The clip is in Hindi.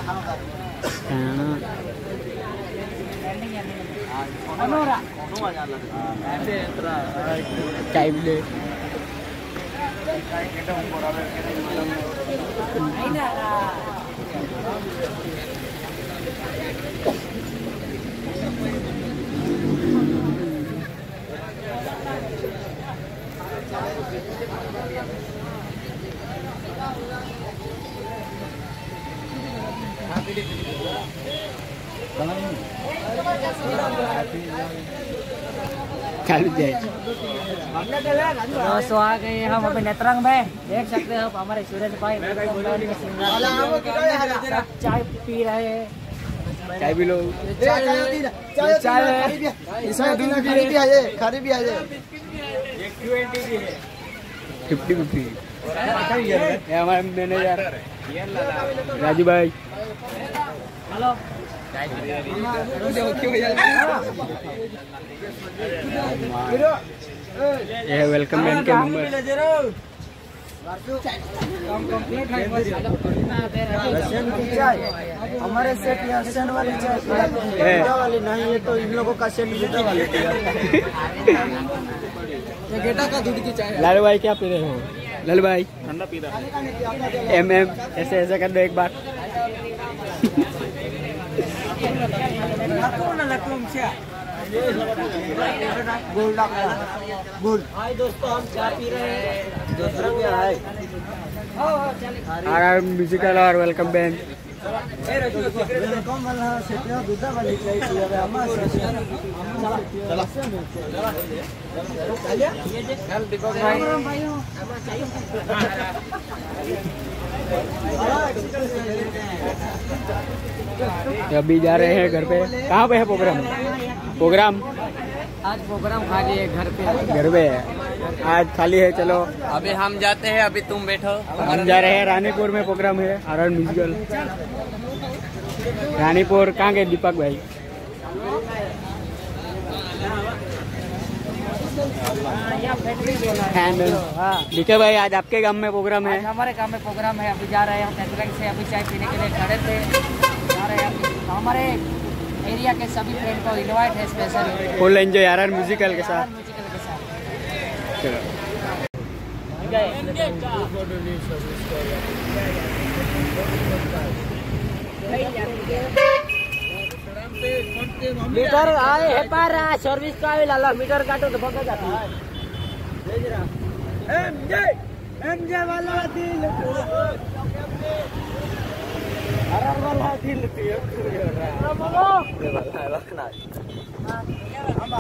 दोस्तों आ गए हम अभी नेत्रंग में, देख सकते हो हमारे सूरज भाई चाय पी रहे हैं। चाय भी लो, चाय इसमें दूध भी है, खारी भी है, 50-50 हमारे मैनेजर राजू भाई। हेलो ये वेलकम बैंक के मेंबर। हमारे सेट यहाँ सेंड वाली चाय वाली नहीं है, तो इन लोगों का सेट गेटा वाली गेटा का दूध की चाय। लालू भाई क्या पी रहे हो? लालू भाई ठंडा पी रहा है। ऐसे ऐसे कर दो एक बार। हाय दोस्तों, हम चाय पी रहे हैं। RR म्यूजिकल और वेलकम बैंड। अभी जा रहे हैं घर पे। कहाँ पे है प्रोग्राम? आज प्रोग्राम खाली है, घर पे है आज खाली है। चलो अभी हम जाते हैं, अभी तुम बैठो। हम जा रहे हैं रानीपुर में प्रोग्राम है RR म्यूजिकल। रानीपुर कहाँ गए दीपक भाई? डीके भाई आज आपके गांव में प्रोग्राम है? हमारे गांव में प्रोग्राम है, अभी जा रहे हैं हम नेत्रंग से। अभी चाय पीने के लिए खड़े थे, जा रहे हैं। हमारे एरिया के सभी फ्रेंड को इनवाइट है special. Full enjoy RR musical के साथ। चलो मीटर आए है पार सर्विस का लाला मीटर काटो तो पका जाती है। एमजे वाला दिल RR वाला दिल